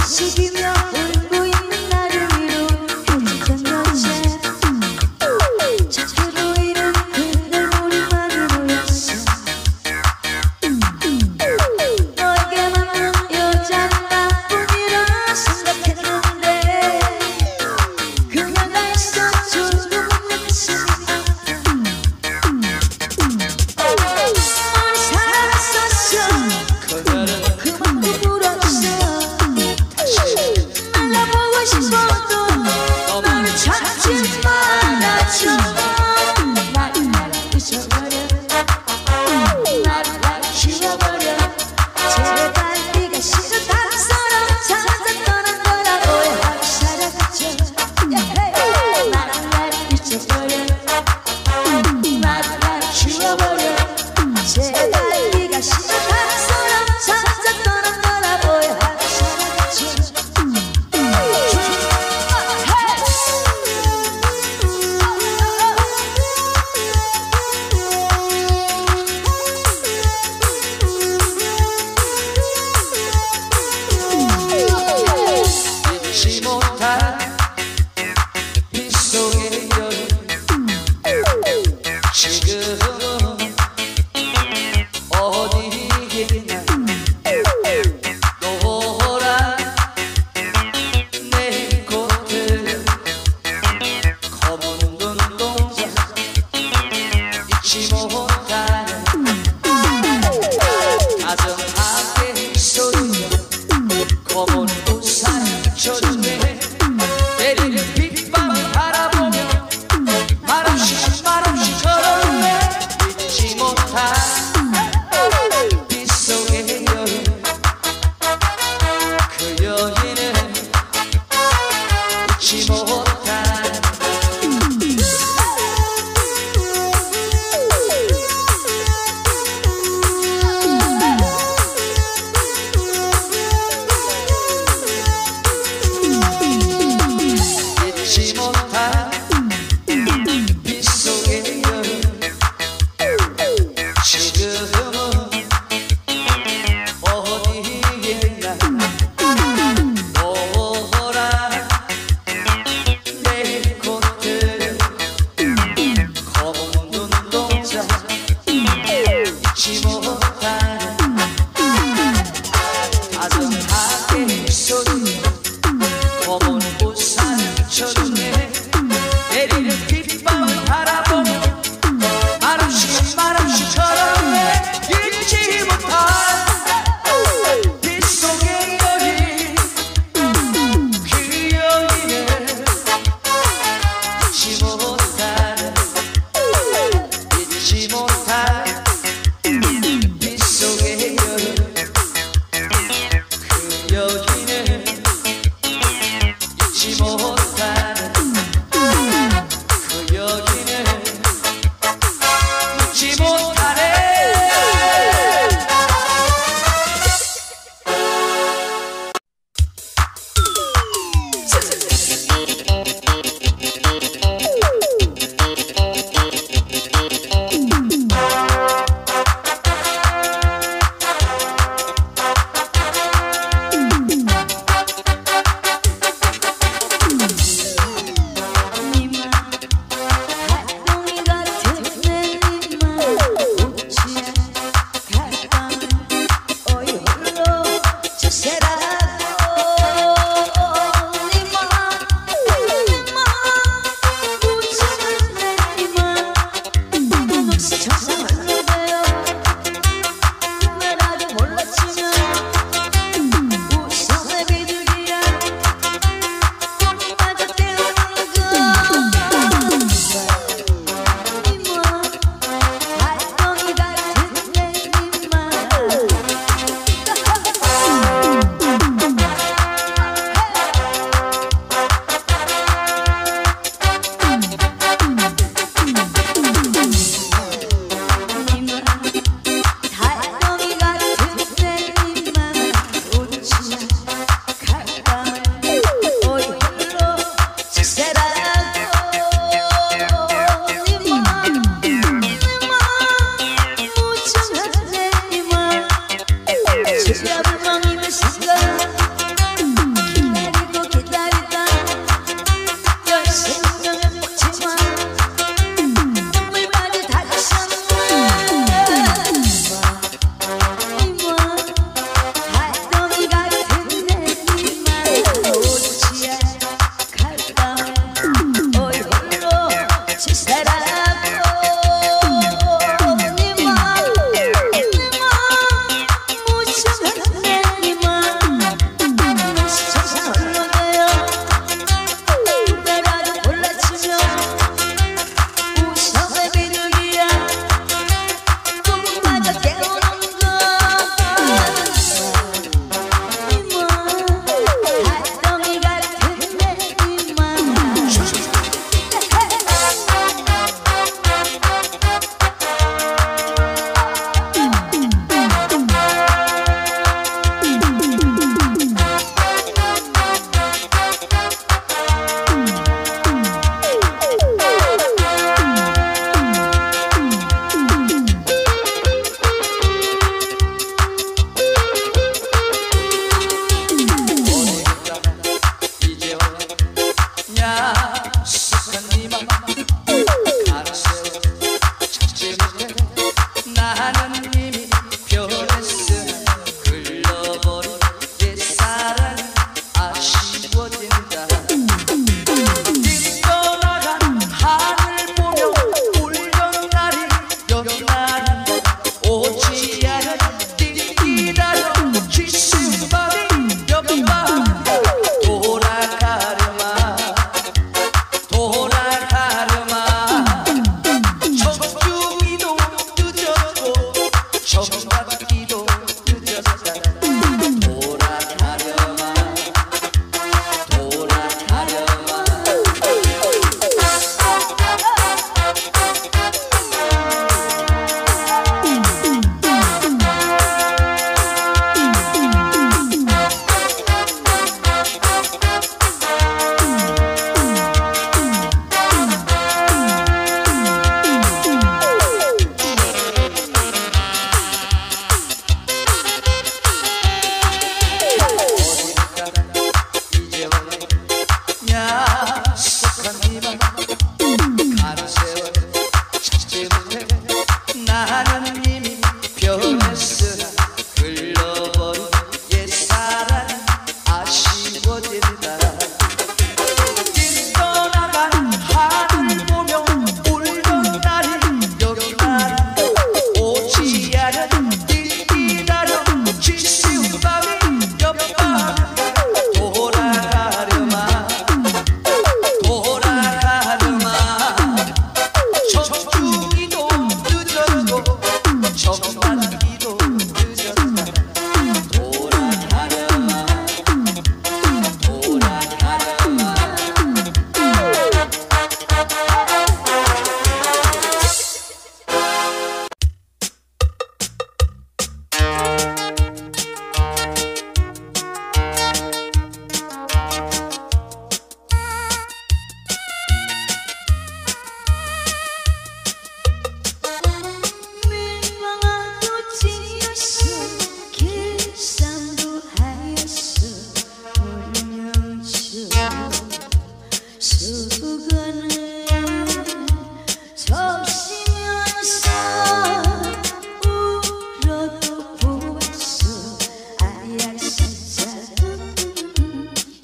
숙이며 울고 있는 나를 위로 해주던 여제 작게 보이는 그날 우리만을 모였어 너에게 맞는 여자는 나뿐이라 생각했는데 그냥 나 있었죠 누군가 가슴이 많이 살았었어 그만큼 울었어 만나보고 싶어도 너를 찾지 말아줘 나를 잊어버려 나를 지워버려 제발 네가 싫은 다른 사람 찾아 떠난 거라 오해하고 살아가죠 나를 잊어버려 나를 지워버려 제발 네가 싫은 다른 사람 찾아 떠난 거라 오해하고 살아가죠 잊지 못한 빗속의 여인 지금 어디에 있냐 노란 내 곁에 검은 눈동자 잊지 못한 다정하게 소리며 검은 우산 쳐주네 내리는 빗밤 바라보며 말없이 걸어오네 잊지 못한 빗속의 여인 그 여인은 잊지 못한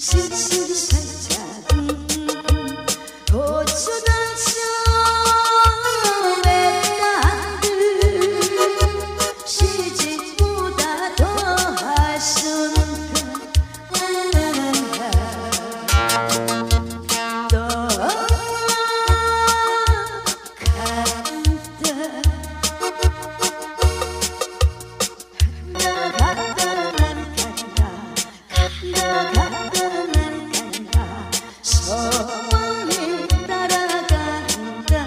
쓸쓸히 살짝 고추당초 맷단들 시집보다 더할 수는가 소원을 따라간다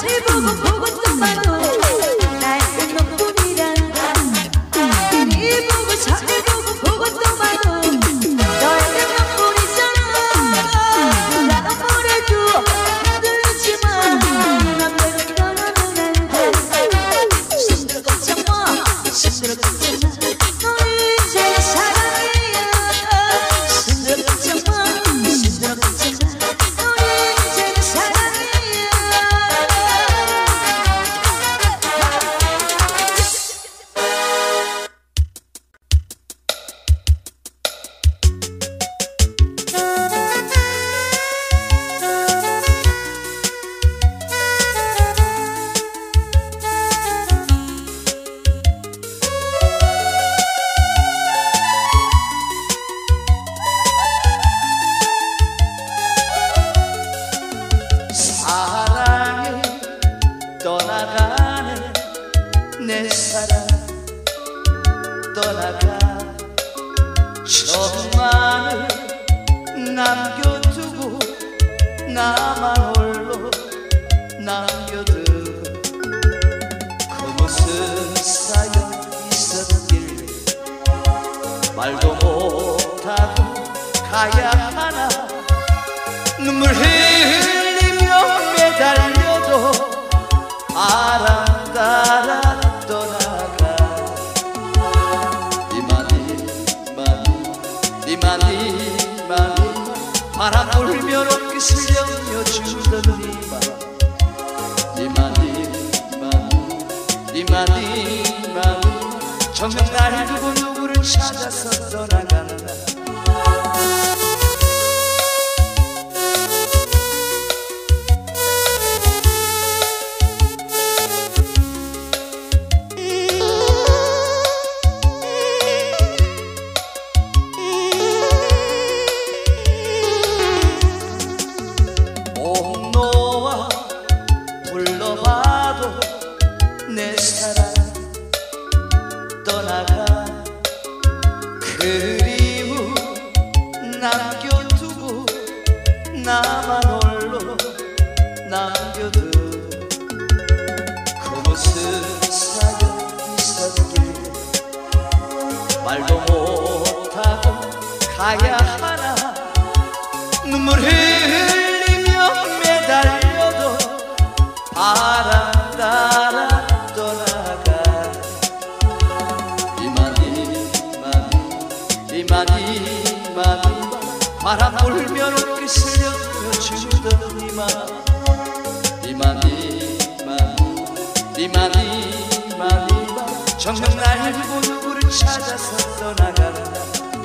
잘 보고 보고 또 봐도 날 끝너뿐이란 이 보고 잘 보고 보고 또 봐도 너의 끝너뿐이잖아. 나 아무래도 흔들리지만 맘대로 떠나면 안돼. 힘들어 걱정 마 힘들어 걱정 마 너를 이제 사랑해요. 힘들어 걱정 마 힘들어 걱정 마 너를 이제 사랑해요. 사랑이 떠나가네 내 사랑 떠나가 천만을 남겨두고 나만 홀로 남겨두고 그 무슨 사연 있었길래 말도 못하고 가야 하나. 눈물 흘리며 매달려도 바람 따라 떠나가. 이만이 바람 불면 옷깃을 여며주던 이만이 정녕 날 두고 누구를 찾아서 떠나간다. 목놓아 불러봐도 내 사랑 떠나가. 그리움 남겨두고 나만 홀로 남겨두고 그 무슨 사연 있었길래 말도 못하고 가야 하나. 눈물 흘리며 매달려도 바람 따라 떠나가. 이만이 바람 불면 옷깃을 여며주던 이만이 정녕 날 두고 누구를 찾아서 떠나간다.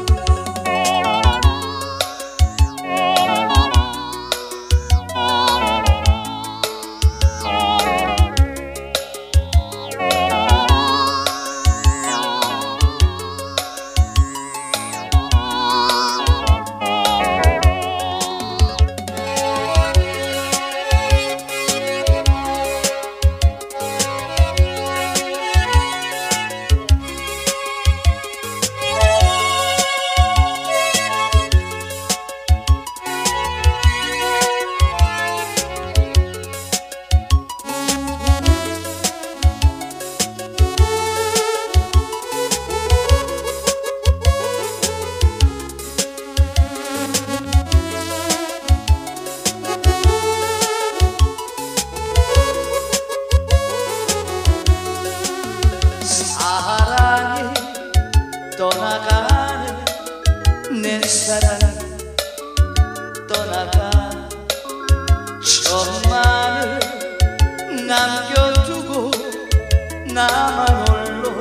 사랑이 떠나가는 내 사랑 떠나가. 천만을 남겨두고 나만 홀로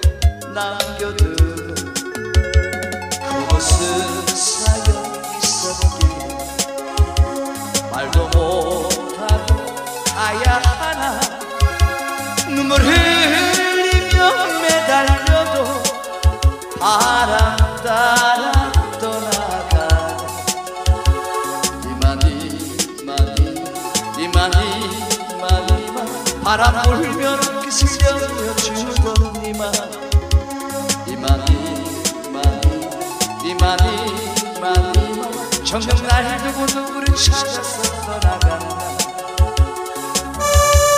남겨두고 그 무슨 사연 있었길래 말도 못하고 가야 하나. 눈물 흘리며 매달려도 바람 따라 떠나가. 이만이 바람 불면 옷깃을 여며주던 이만이 정녕 날 두고 누구를 찾아서 떠나간다.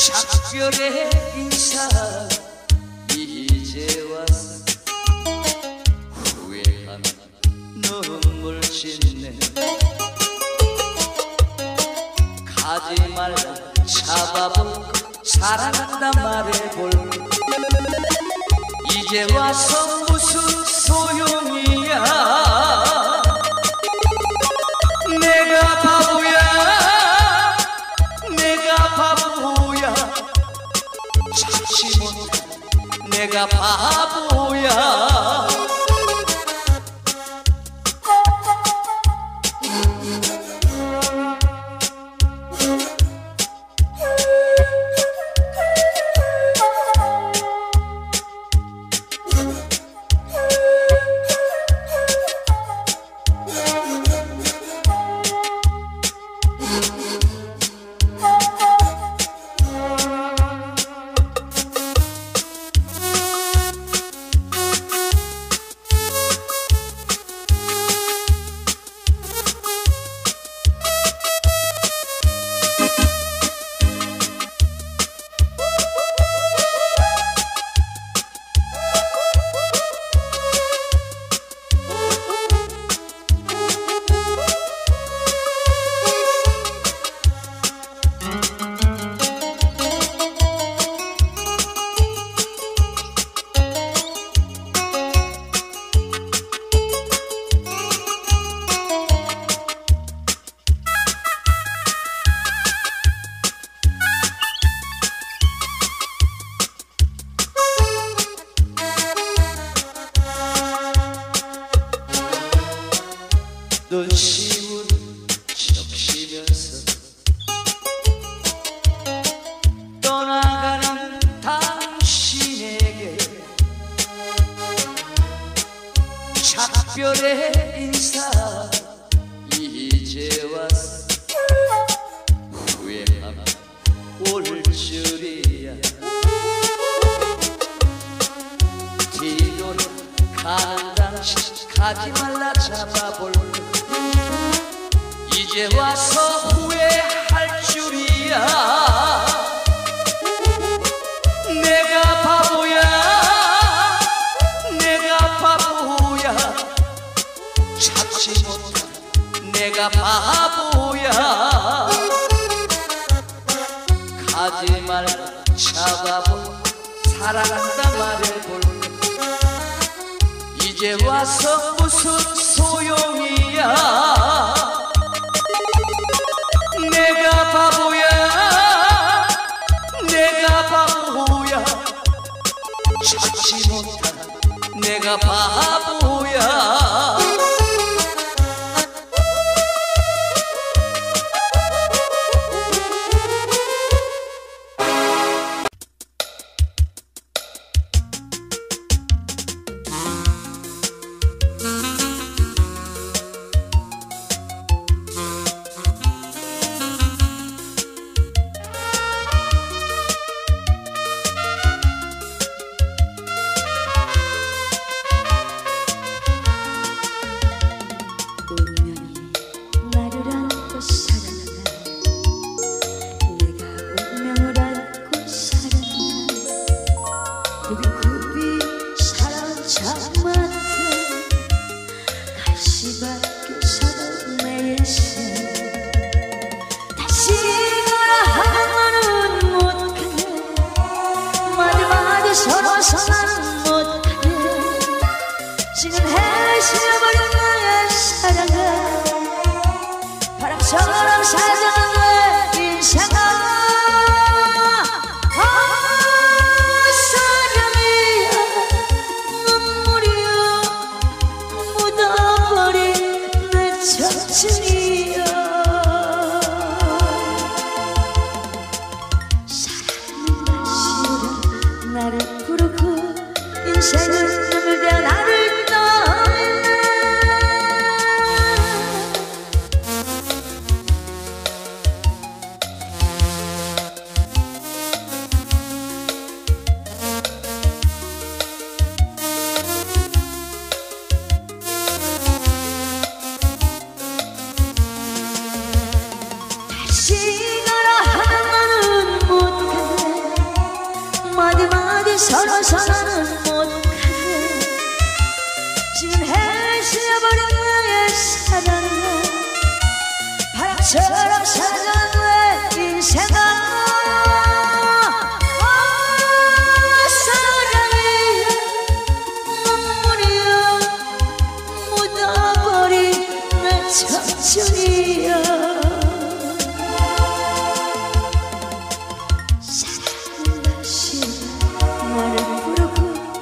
작별의 인사 이제 와서 후회한 눈물 짓네. 가지 말라 잡아볼까 사랑한다 말해볼까. 이제 와서 무슨 소용이야. 내가 바보야 내가 바보야 참지 못한 내가 바보야. 눈시울 적시면서 떠나가는 당신에게 작별의 인사 이제 와서 후회하며 올 줄이야. 뒤돌아 가는 당신 가지 말라 잡아볼까. 이제 와서 후회할 줄이야. 내가 바보야 내가 바보야 참지 못한 내가 바보야. 가지 말라 잡아볼까 사랑한다 말해볼까. 이제 와서 무슨 소용이야. 내가 바보야 내가 바보야 참지 못한 내가 바보야. 서로서는 못하네. 지금 해실버린 나의 사랑아 바람처럼 사라져간 내 인생아. 사랑이야 눈물이야 묻어버린 내 청춘이야. 나를 부르고 인생은 눈을 대어 나를 떠올려. 다시 가라 하는 말은 못하네. 서로는 못가네 지금 헤어져버린 나의 사랑아 바람처럼 사라져간 내 인생아 사랑이야 눈물이야 묻어버린 내 청춘이야 사랑은 다시 나를 부르고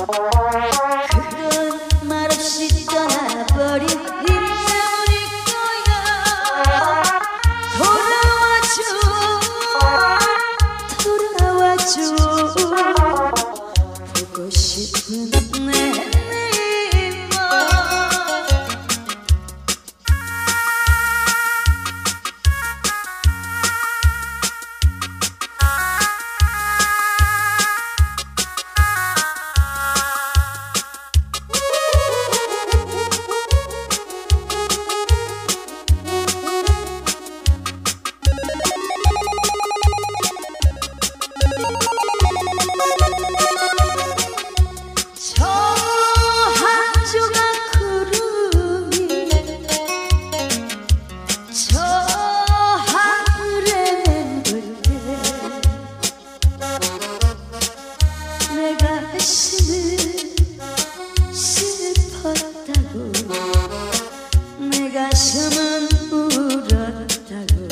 그런 말없이 떠나버린 네 때문일 거야. 돌아와줘 보고 싶은 내 내 가슴은 울었다고.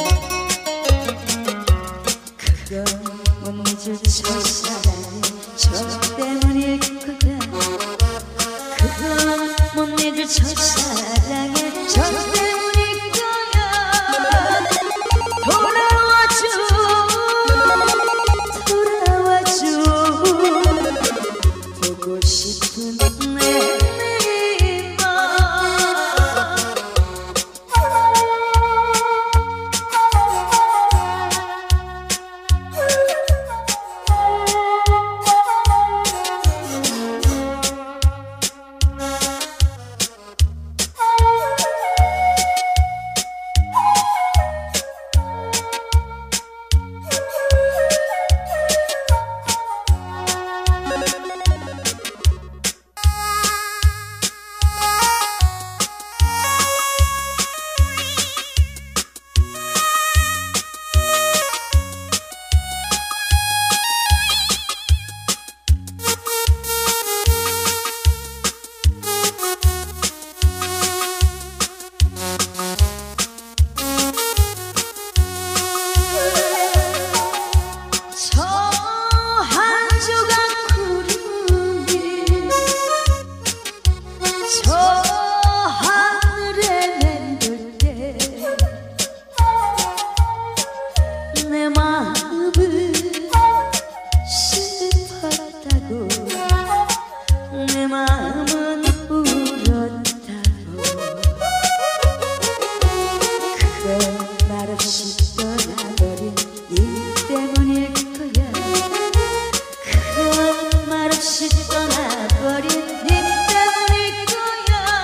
그건 못 잊을 첫사랑이 저 때문일 거야. 그건 못 잊을 첫사랑이 저 때문일 거야. 돌아와줘 보고 싶은 내 내 마음은 울었다고. 그건 말없이 떠나버린 네 때문일 거야. 그건 말없이 떠나버린 네 때문일 거야.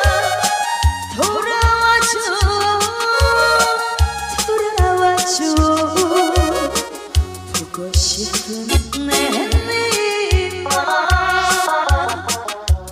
돌아와줘 보고 싶은 내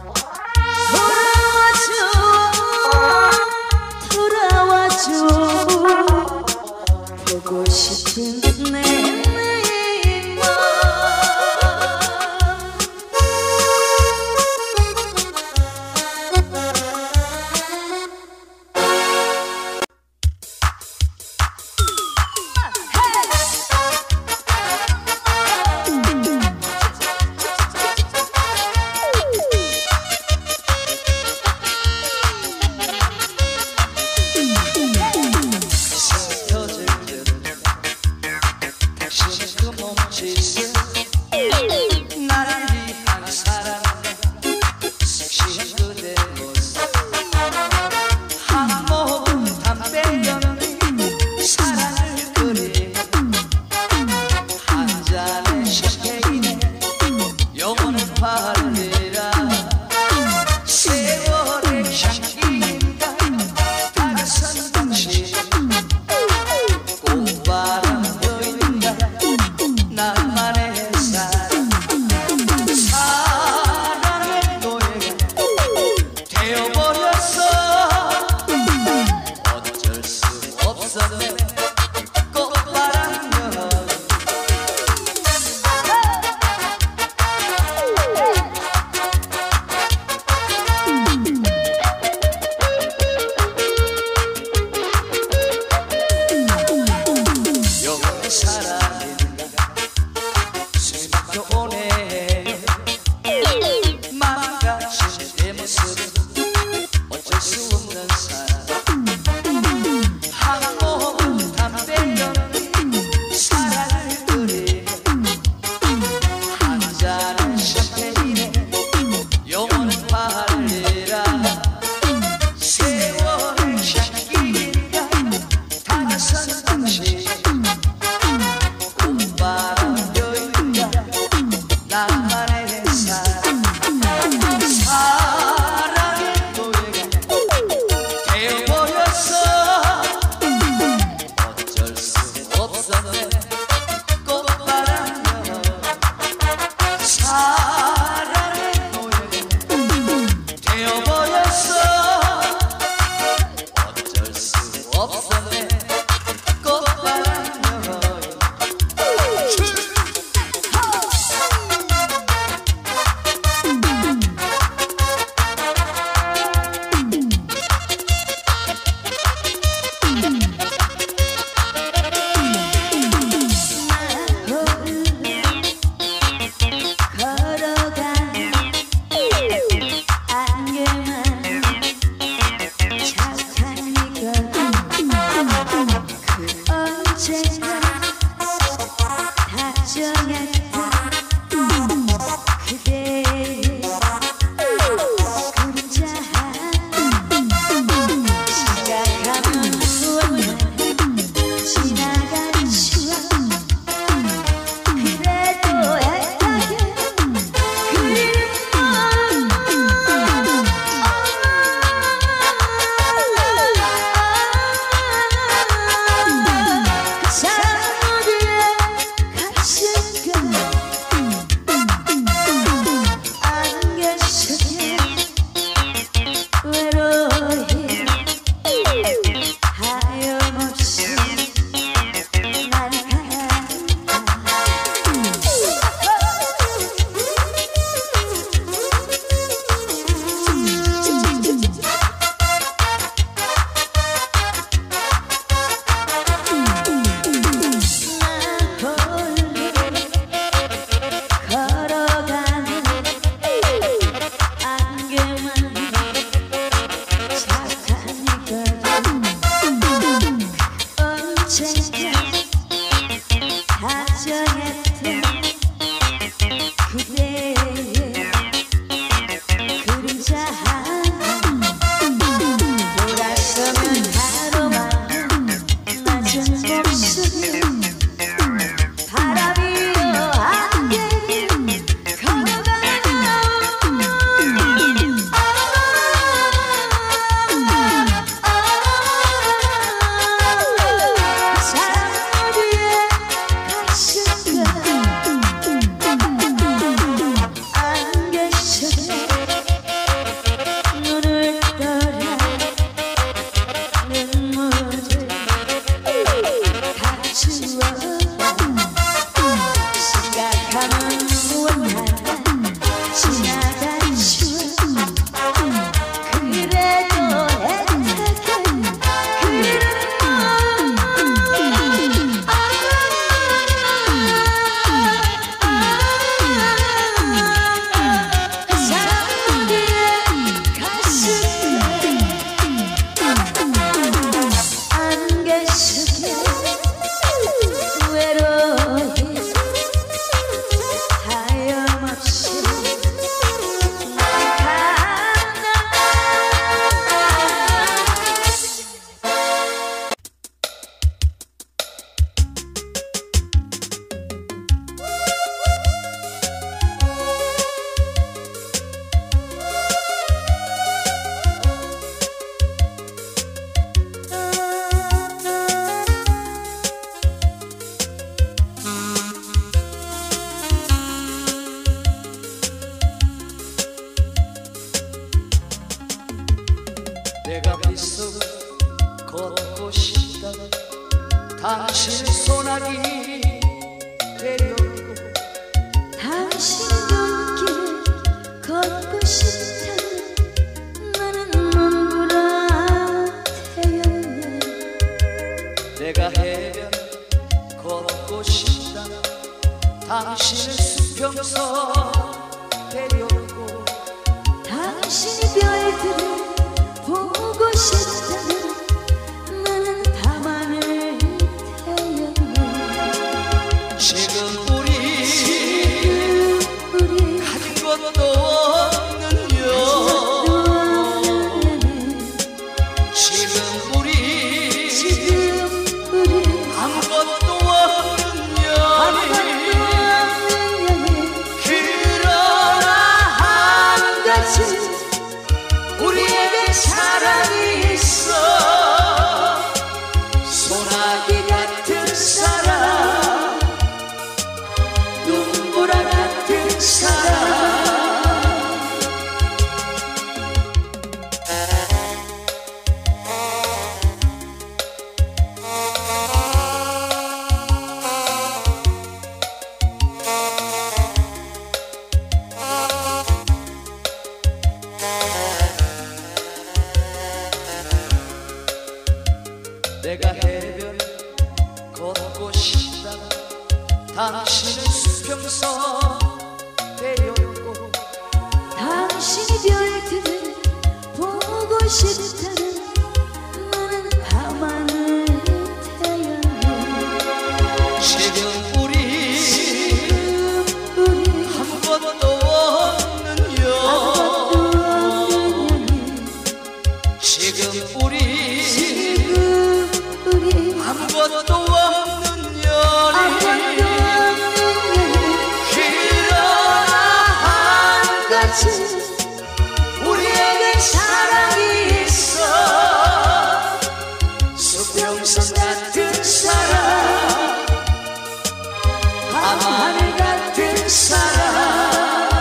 내가 빗속 걷고 싶다 당신 소나기 데려오고 당신 눈길 걷고 싶다 나는 눈보라 태였네 내가 해변 걷고 싶다 당신의 수평선 데려오고 당신이 별들을 보고 싶다면 나는 밤하늘 태였네 지금 우리 가진 것도 없는 여 지금 우리 아무것도 없는 연인 그러나 한 가지 우리에게 사랑이 있어 소나기 같은 사랑 눈보라 같은 사랑 내가 해변 걷고 싶다 당신은 수평선 데려오고 당신이 별들을 보고 싶다면 나는 밤하늘 태였네 지금 우리 아무것도 없는 여 지금 우리 아무것도 없는 연인 그러나 한 가지 우리에게 사랑이 있어 수평선 같은 사랑 밤하늘 같은 사랑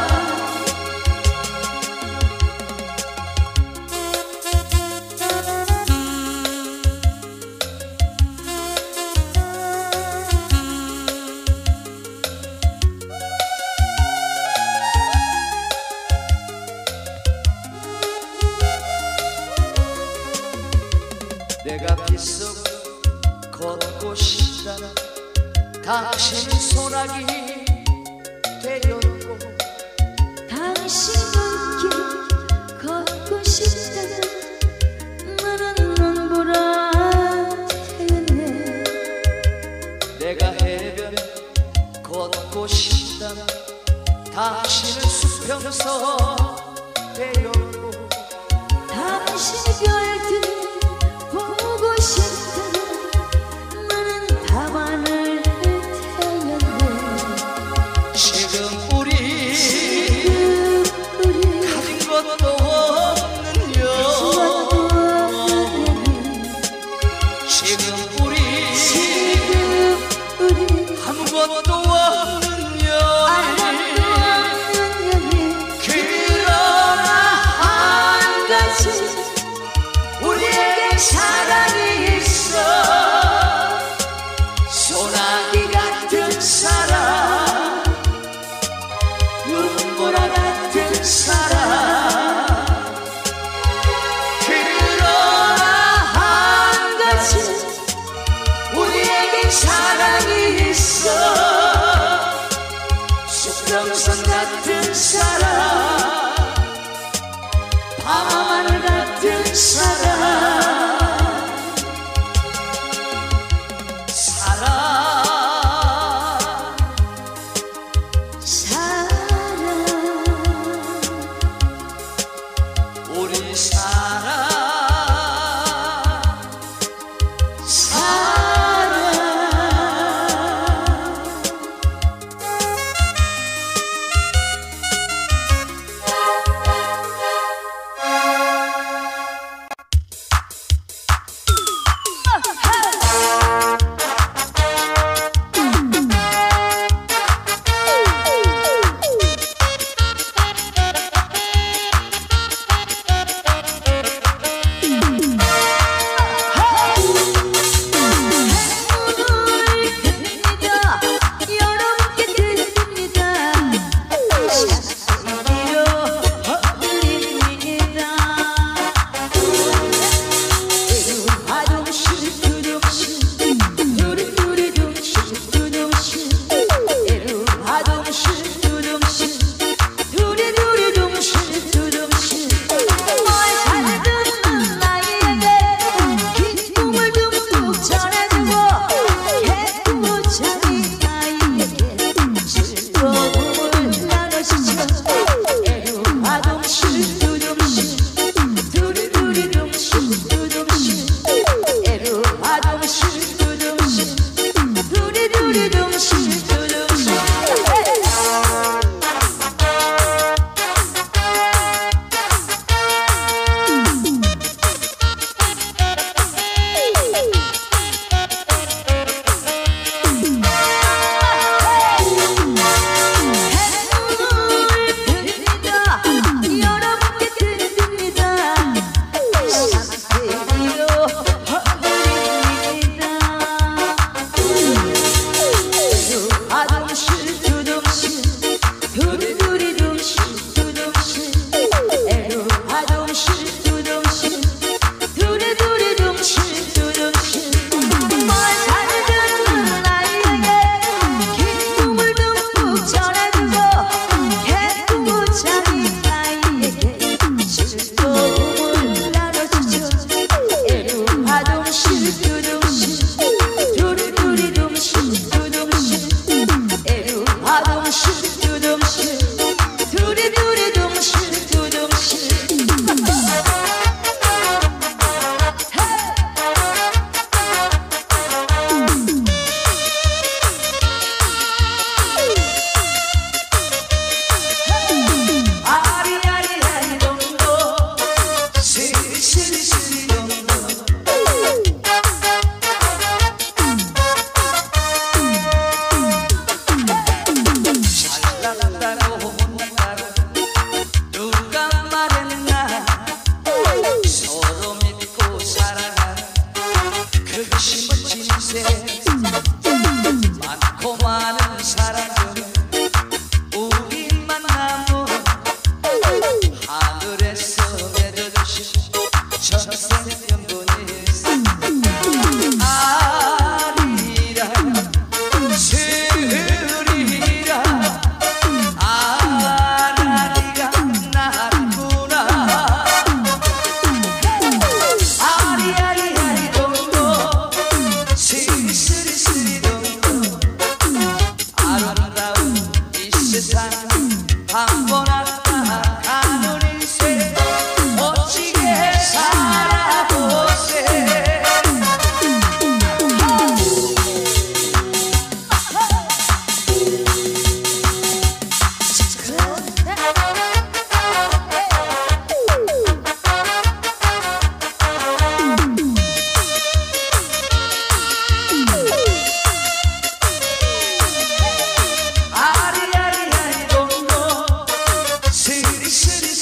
내가 빗속 걷고 싶다 당신은 소나기 데려오고 당신 눈길 걷고 싶다면 나는 눈보라 태였네 내가 해변 걷고 싶다 당신은 수평선 데려오고 당신이 별들을 보고 싶다면 나는 밤하늘 태였네 지금 우리 가진 것도 없는 여 지금 우리 아무것도 없는 연인 그러나 한 가지 우리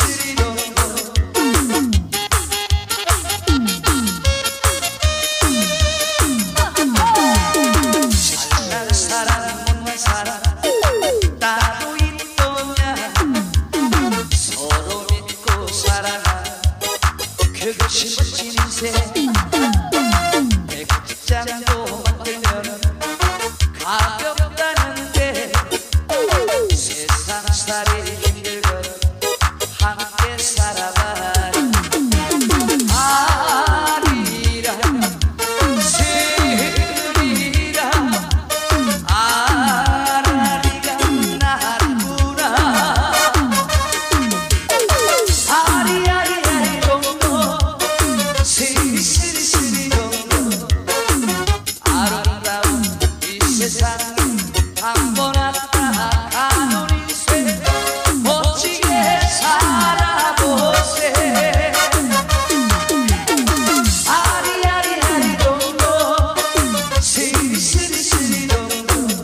그것이 멋진 인생 백장도 만들면 가볍다는데 세상살이 힘들건 함께 살아봐라 아리라 세리라 아라리가 나구나 아리아리아리 동동 시리시리시리 동동 아름다운 이 세상 한번 왔다 가는 인생 멋지게 살아보세 아리아리아리 동동 시리시리시리 동동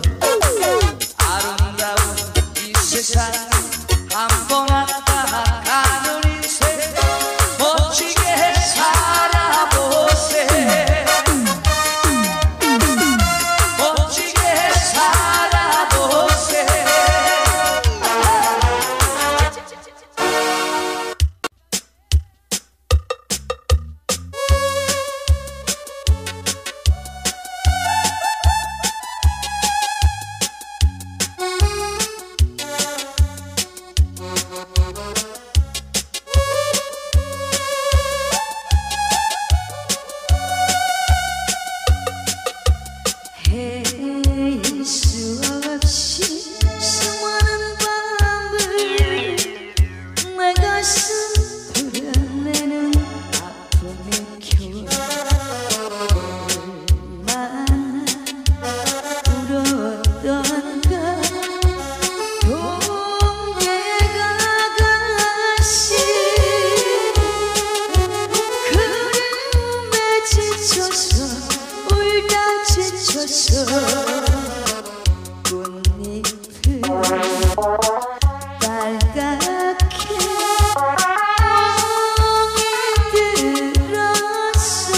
아름다운 이 세상 한번 왔다 가는 인생 멋지게 살아보세 멋지게 살아보세 헤일 수 없이 수많은 밤을 내 가슴 도려내는 아픔의 겨울 얼마나 울었던가 동네가 가시 그림에 지쳐서 울다 지쳐서 꽃잎을 빨갛게 멍이 들었어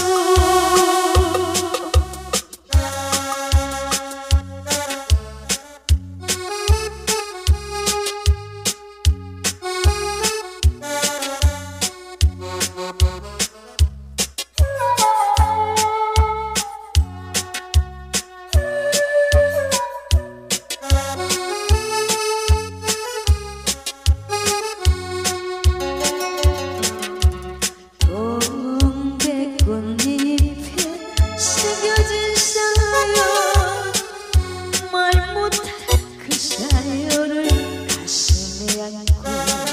동백꽃잎에 새겨진 사연 말 못할 그 사연을 가슴에 안고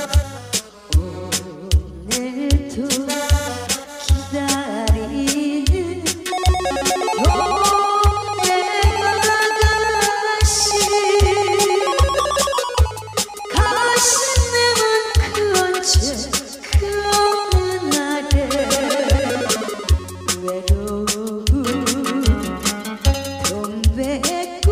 오늘도 기다리는 동백아가씨 가슴에만 그 언제 그 어느 날에 외로운 동백꽃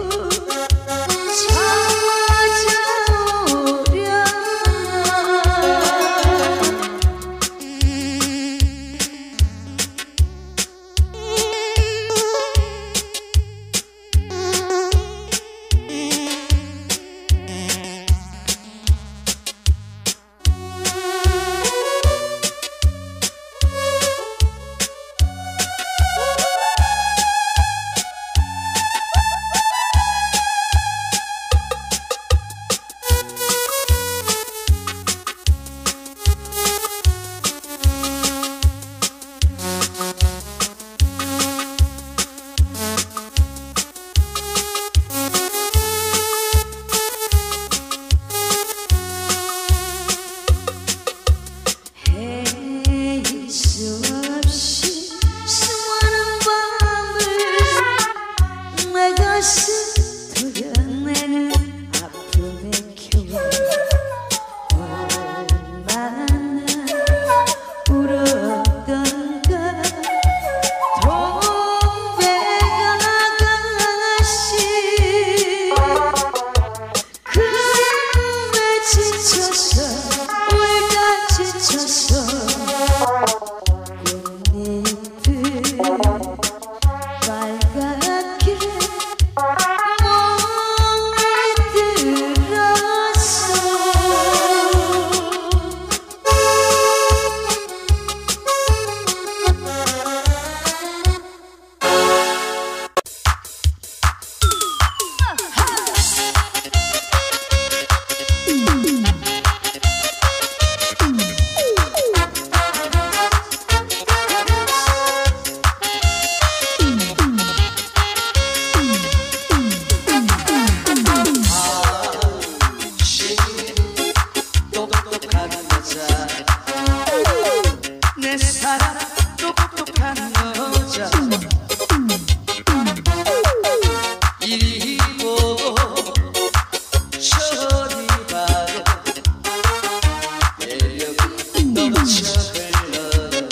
찾아오려나 멈춰서 꽃잎을 빨갛게 내 사랑 똑똑한 여자 이리 보고 저리 봐도 매력이 넘쳐 흘러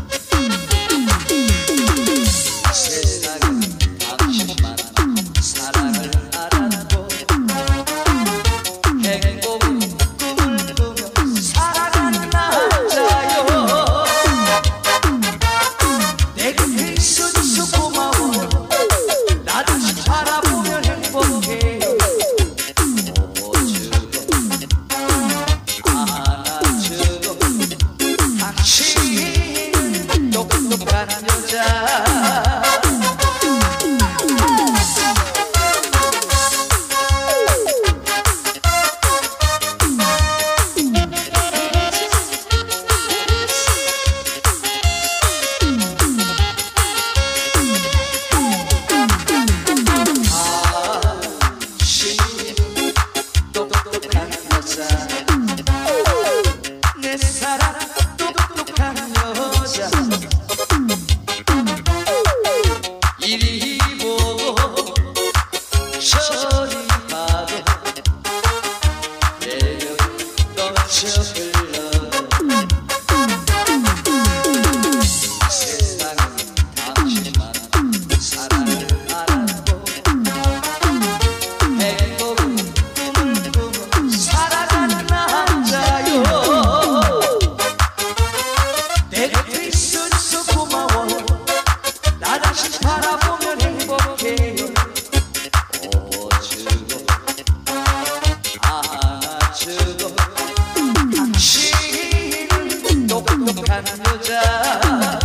세상은 당신만 사랑을 알았고 행복은 꿈을 꾸며 살아가는 남자요 내 곁에 있어줘서 고마워 나 다시 바라보면 행복해 안아주고 당신은 똑똑한 여자 내 사랑 똑똑한 여자 이리 보고 저리 봐도 매력이 넘쳐 흘러 세상은 당신만 사랑을 알았고 행복은 꿈을 꾸며 살아가는 남자요 내 곁에 있어줘서 고마워 나 다시 바라보면 행복해 오주고 안아주고 당신은 똑똑한 여자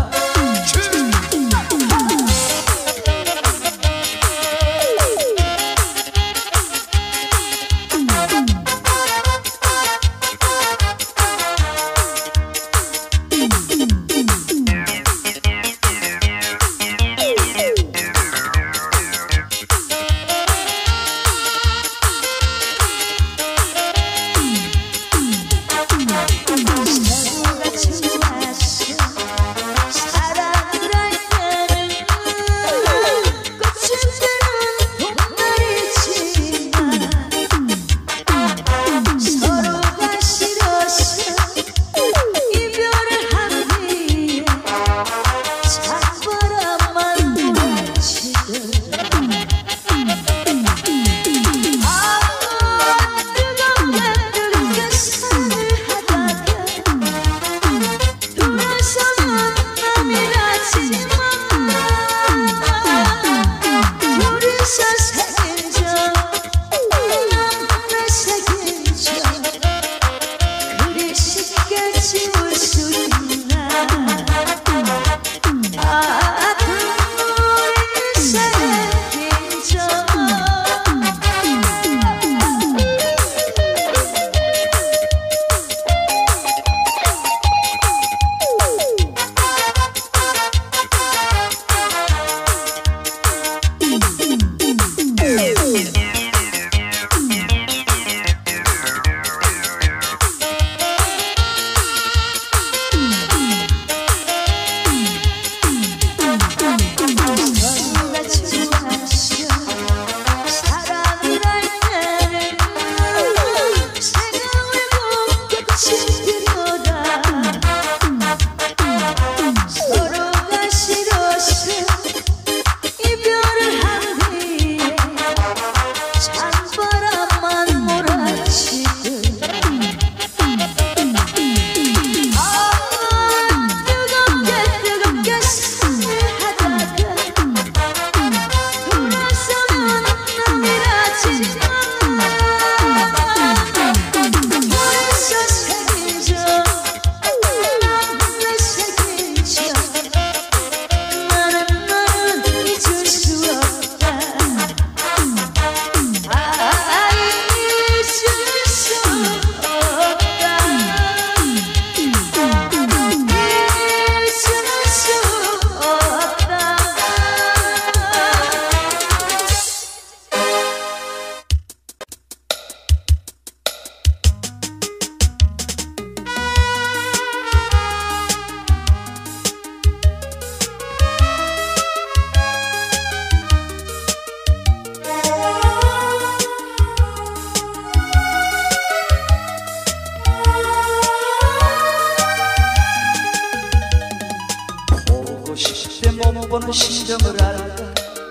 보고 싶을 때 못 보는 심정을 알까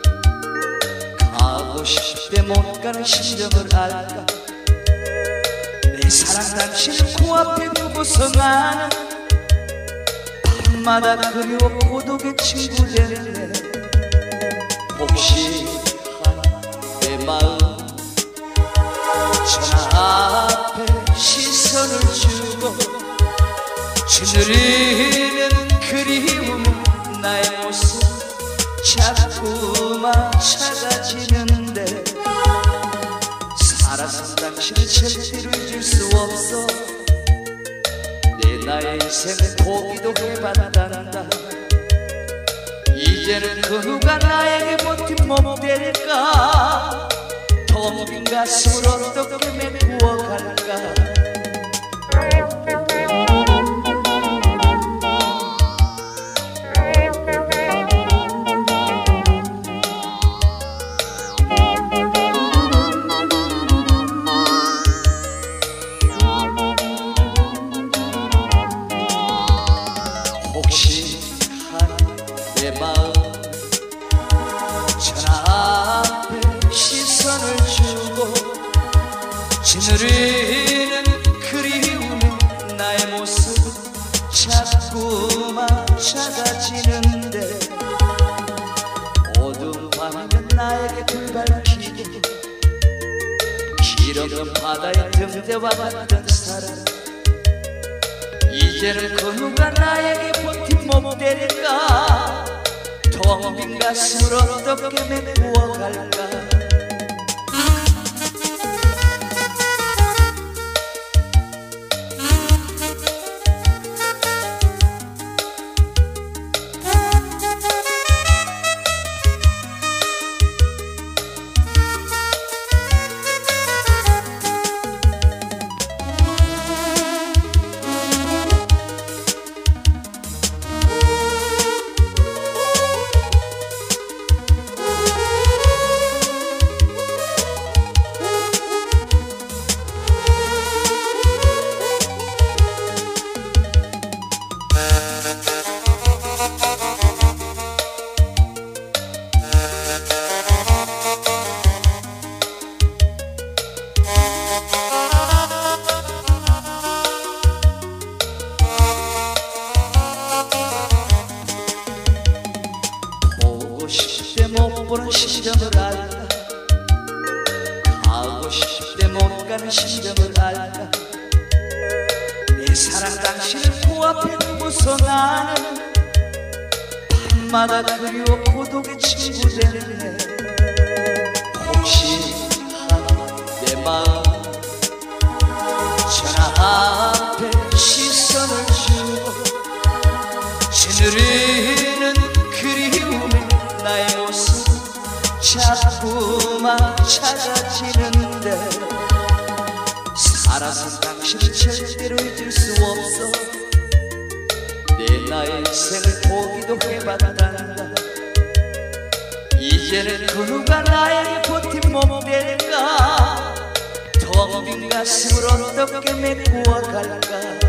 가고 싶을 때 못 가는 심정을 알까 내 사랑 당신을 코앞에 두고서 나는 밤마다 그리워 고독의 친구 되네 혹시 내 마음 전화 앞에 시선을 주고 주느리는 그리움 나의 모습 자꾸만 작아지는데 살아서 당신을 절대로 잊을 수 없어 내 나의 인생을 보기도 해봤단다 이제는 그 누가 나에게 버팀목 될까 텅 빈 가슴을 어떻게 메꾸어갈까 혹시 내 마음 전화 앞에 시선을 주고 짓누르는 그리움에 나의 모습 자꾸만 작아지는데 어두운 밤이면 나에게 불 밝히고 길어진 바다의 등대와 같던 사랑 이제는 그 누가 나에게 버팀목 될까 텅 빈 가슴을 어떻게 메꾸어갈까 보고 싶을 때 못 보는 심정을 알까 가고 싶을 때 못 가는 심정을 알까 내 사랑 당신을 코앞에 두고서 나는 밤마다 그리워 고독의 친구 되네 혹시 내 마음 전화 앞에 시선을 주고 짓누르는 그리움에 나의 모습 자꾸만 작아지는데 살아서 당신을 절대로 잊을 수 없어 내 나의 인생을 보기도 해봤단다 이제는 그 누가 나에게 버팀목 될까 텅 빈 가슴을 어떻게 메꾸어갈까